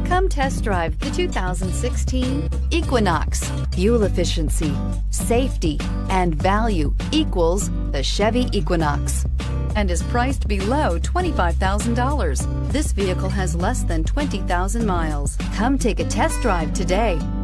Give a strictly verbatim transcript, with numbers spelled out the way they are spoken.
Come test drive the two thousand sixteen Equinox. Fuel efficiency, safety, and value equals the Chevy Equinox, and is priced below twenty-five thousand dollars. This vehicle has less than twenty thousand miles. Come take a test drive today.